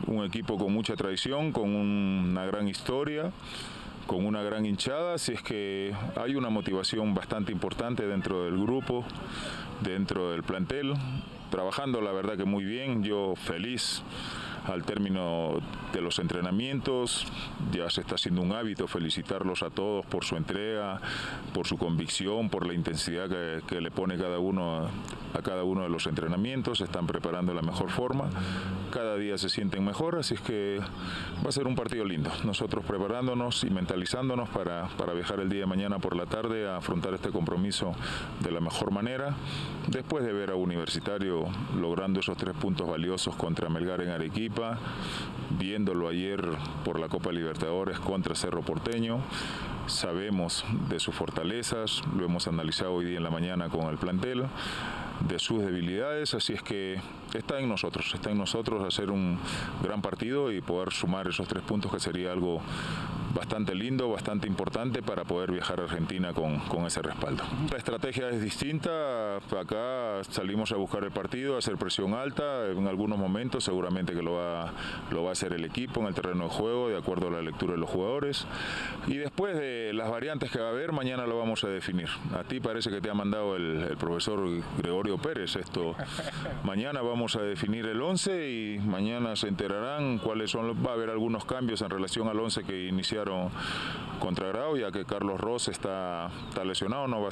un equipo con mucha tradición, con una gran historia, con una gran hinchada, así es que hay una motivación bastante importante dentro del grupo, dentro del plantel, trabajando la verdad que muy bien, yo feliz al término de los entrenamientos. Ya se está haciendo un hábito felicitarlos a todos por su entrega, por su convicción, por la intensidad que le pone cada uno a cada uno de los entrenamientos. Se están preparando de la mejor forma, cada día se sienten mejor, así es que va a ser un partido lindo. Nosotros preparándonos y mentalizándonos para viajar el día de mañana por la tarde a afrontar este compromiso de la mejor manera, después de ver a Universitario logrando esos 3 puntos valiosos contra Melgar en Arequipa, viéndolo ayer por la Copa Libertadores contra Cerro Porteño. Sabemos de sus fortalezas, lo hemos analizado hoy día en la mañana con el plantel, de sus debilidades, así es que está en nosotros hacer un gran partido y poder sumar esos 3 puntos, que sería algo bastante lindo, bastante importante para poder viajar a Argentina con ese respaldo. La estrategia es distinta, acá salimos a buscar el partido, a hacer presión alta, en algunos momentos seguramente que lo va a hacer el equipo en el terreno de juego, de acuerdo a la lectura de los jugadores, y después de las variantes que va a haber, mañana lo vamos a definir. A ti parece que te ha mandado el profesor Gregorio Pérez esto. Mañana vamos a definir el 11 y mañana se enterarán cuáles son, va a haber algunos cambios en relación al 11 que iniciaron contra Grau, ya que Carlos Ross está lesionado, no va a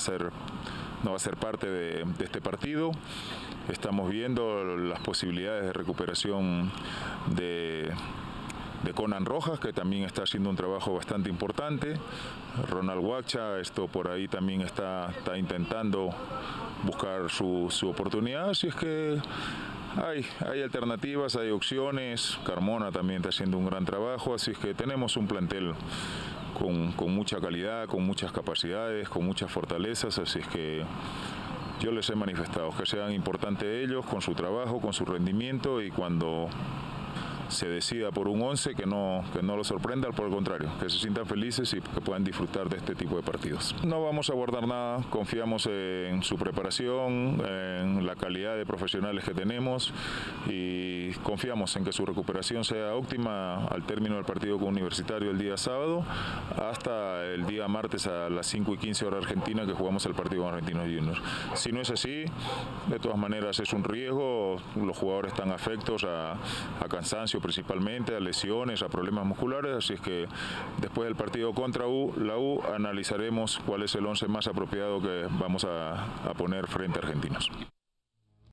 ser parte de este partido. Estamos viendo las posibilidades de recuperación de Conan Rojas, que también está haciendo un trabajo bastante importante. Ronald Huacha, esto por ahí también está intentando buscar su oportunidad, así es que hay alternativas, hay opciones. Carmona también está haciendo un gran trabajo, así es que tenemos un plantel con mucha calidad, con muchas capacidades, con muchas fortalezas, así es que yo les he manifestado que sean importantes ellos con su trabajo, con su rendimiento, y cuando se decida por un 11 que no los sorprenda, por el contrario, que se sientan felices y que puedan disfrutar de este tipo de partidos. No vamos a guardar nada, confiamos en su preparación, en la calidad de profesionales que tenemos, y confiamos en que su recuperación sea óptima al término del partido con Universitario el día sábado, hasta el día martes a las 5:15 hora argentina, que jugamos el partido con Argentinos Juniors. Si no es así, de todas maneras es un riesgo, los jugadores están afectos a cansancio principalmente, a lesiones, a problemas musculares, así es que después del partido contra la U analizaremos cuál es el 11 más apropiado que vamos a poner frente a Argentinos.